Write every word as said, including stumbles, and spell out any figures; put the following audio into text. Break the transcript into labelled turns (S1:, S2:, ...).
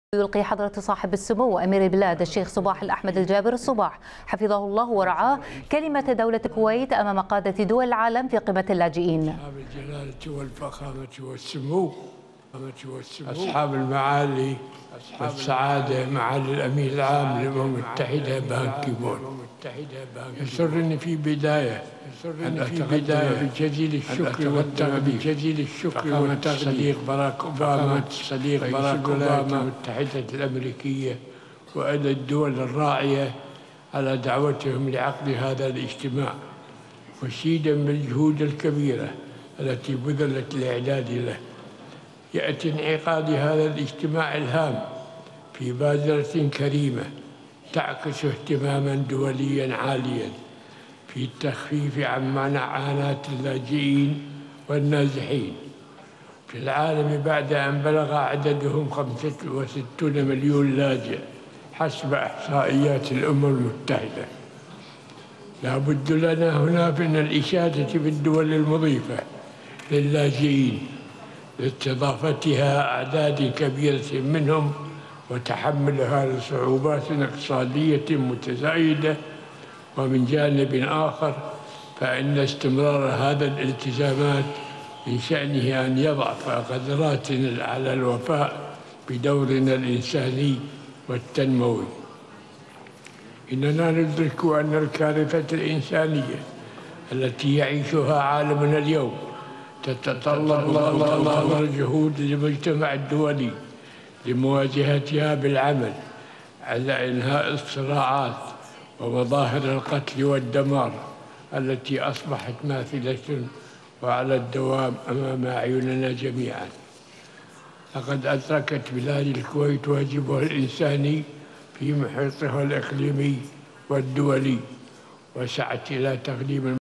S1: يلقي حضرة صاحب السمو أمير البلاد الشيخ صباح الأحمد الجابر الصباح حفظه الله ورعاه كلمة دولة الكويت أمام قادة دول العالم في قمة اللاجئين.
S2: أصحاب الجلالة والفخامة والسمو، أصحاب المعالي والسعادة، معالي الأمين العام للأمم المتحدة بان كي مون، يسرني في بداية أن أتقدم بجزيل الشكر والتقدير بجزيل الشكر والتقدير صديق باراك أوباما صديق باراك أوباما المتحدة الأمريكية وإلى الدول الراعية على دعوتهم لعقد هذا الاجتماع، مشيدا بالجهود الكبيرة التي بذلت الإعداد له. يأتي انعقاد هذا الاجتماع الهام في بادرة كريمة تعكس اهتماما دوليا عاليا في التخفيف عن معاناة اللاجئين والنازحين في العالم بعد أن بلغ عددهم خمسة وستين مليون لاجئ حسب إحصائيات الأمم المتحدة. لا بد لنا هنا من الإشادة بالدول المضيفة للاجئين لاستضافتها أعداد كبيرة منهم وتحملها لصعوبات اقتصادية متزايدة. ومن جانب آخر فإن استمرار هذا الالتزامات من شأنه أن يضعف قدراتنا على الوفاء بدورنا الإنساني والتنموي. إننا ندرك أن الكارثة الإنسانية التي يعيشها عالمنا اليوم تتطلب الله الجهود للمجتمع الدولي لمواجهتها بالعمل على إنهاء الصراعات ومظاهر القتل والدمار التي أصبحت ماثلة وعلى الدوام أمام أعيننا جميعا. لقد أدركت بلاد الكويت واجبها الإنساني في محيطها الإقليمي والدولي وسعت إلى تقديم